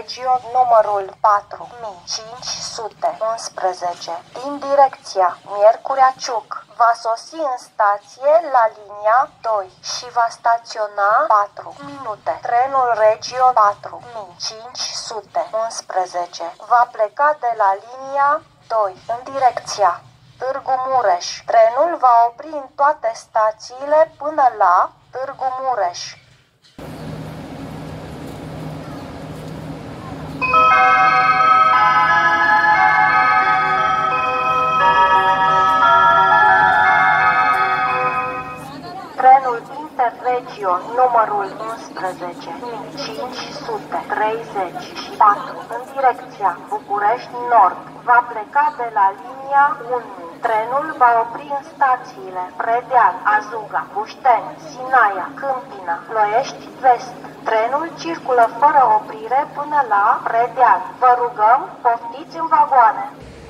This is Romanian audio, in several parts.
Interregio numărul 4511 din direcția Miercurea Ciuc va sosi în stație la linia 2 și va staționa 4 minute. Trenul Regio 4511 va pleca de la linia 2 în direcția Târgu Mureș. Trenul va opri în toate stațiile până la Târgu Mureș. Trenul Interregio numărul 11 534 în direcția București Nord va pleca de la linia 1. Trenul va opri în stațiile Predeal, Azuga, Bușteni, Sinaia, Câmpina, Ploiești Vest. Trenul circulă fără oprire până la Predeal. Vă rugăm, poftiți în vagoane!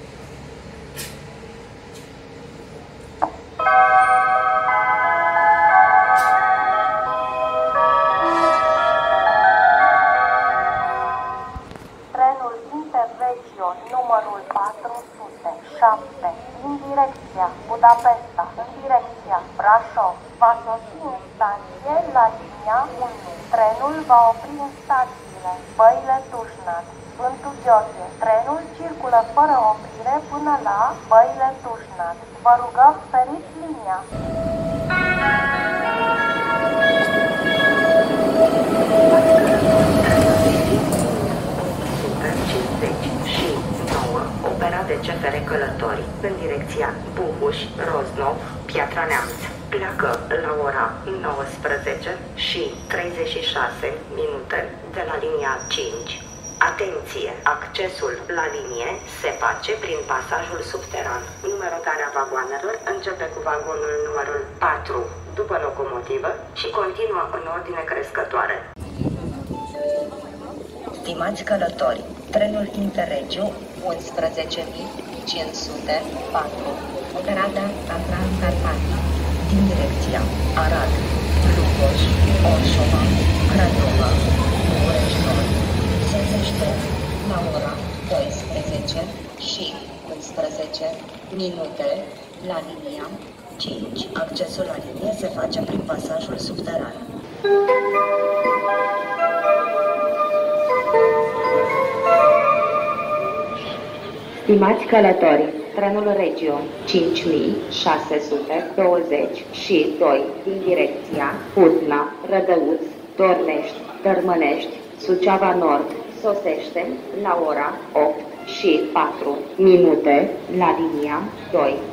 Trenul Interregio numărul 407 din direcția Budapesta în direcția Brașov va sosi în stație la linia 1. Trenul va opri în stațiile Băile Tușnad, Sfântul Gheorghe. Trenul circulă fără oprire până la Băile Tușnad. Vă rugăm, feriți linia! Opera de CFR Călători în direcția Buhuș, Roznov, Piatra Neamț. Pleacă la ora 19 și 36 minute de la linia 5. Atenție! Accesul la linie se face prin pasajul subteran. Numerotarea vagoanelor începe cu vagonul numărul 4 după locomotivă și continuă în ordine crescătoare. Stimați călători, trenul Interregio 11.504 operada Tatran-Carpatii din direcția Arad, Lugoj, Orșova, Craiova, București Nord se oprește la ora 12 și 11 minute la linia 5. Accesul la linie se face prin pasajul subteran. Stimați călători, trenul Regio 5622 din direcția Hutna, Rădăuț, Dornești, Tărmănești, Suceava Nord sosește la ora 8 și 4 minute la linia 2.